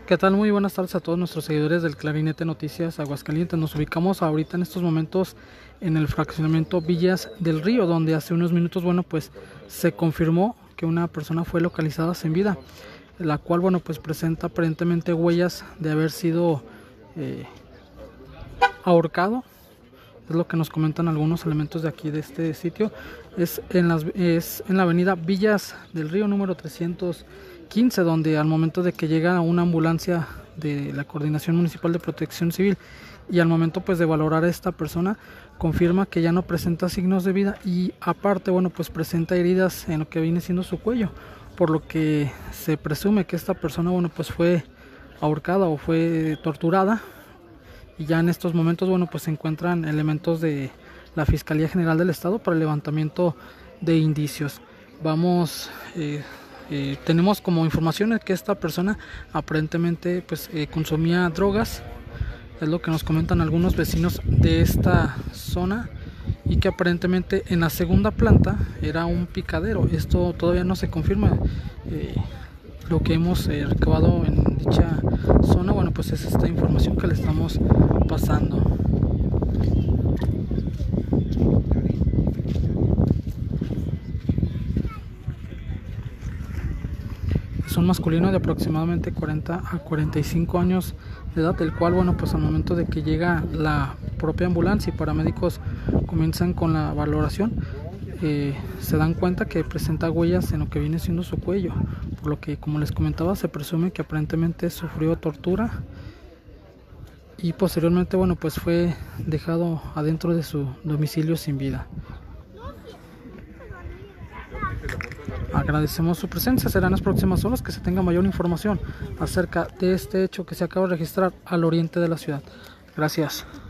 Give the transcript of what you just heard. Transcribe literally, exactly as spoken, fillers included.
¿Qué tal? Muy buenas tardes a todos nuestros seguidores del Clarinete Noticias Aguascalientes. Nos ubicamos ahorita en estos momentos en el fraccionamiento Villas del Río, donde hace unos minutos, bueno, pues se confirmó que una persona fue localizada sin vida, la cual, bueno, pues presenta aparentemente huellas de haber sido eh, ahorcado. Es lo que nos comentan algunos elementos de aquí de este sitio. Es en, las, es en la avenida Villas del Río número trescientos quince, donde al momento de que llega una ambulancia de la Coordinación Municipal de Protección Civil y al momento pues de valorar a esta persona, confirma que ya no presenta signos de vida y aparte, bueno, pues presenta heridas en lo que viene siendo su cuello, por lo que se presume que esta persona, bueno, pues fue ahorcada o fue torturada. Y ya en estos momentos, bueno, pues se encuentran elementos de la Fiscalía General del Estado para el levantamiento de indicios. Vamos, eh, eh, tenemos como información que esta persona aparentemente pues eh, consumía drogas, es lo que nos comentan algunos vecinos de esta zona, y que aparentemente en la segunda planta era un picadero. Esto todavía no se confirma. Eh, lo que hemos eh, recabado en dicha zona, bueno, pues es esta información que le estamos pasando. Es un masculino de aproximadamente cuarenta a cuarenta y cinco años de edad, el cual, bueno, pues al momento de que llega la propia ambulancia y paramédicos comienzan con la valoración, eh, se dan cuenta que presenta huellas en lo que viene siendo su cuello, por lo que, como les comentaba, se presume que aparentemente sufrió tortura y posteriormente, bueno, pues fue dejado adentro de su domicilio sin vida. Agradecemos su presencia. Serán las próximas horas que se tenga mayor información acerca de este hecho que se acaba de registrar al oriente de la ciudad. Gracias.